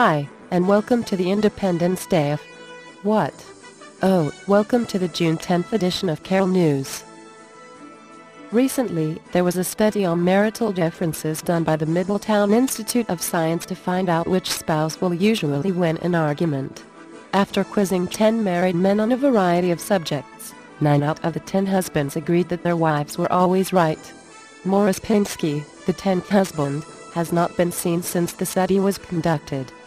Hi, and welcome to the Independence Day of... What? Oh, welcome to the June 10th edition of Carol News. Recently, there was a study on marital differences done by the Middletown Institute of Science to find out which spouse will usually win an argument. After quizzing 10 married men on a variety of subjects, 9 out of the 10 husbands agreed that their wives were always right. Morris Pinsky, the 10th husband, has not been seen since the study was conducted.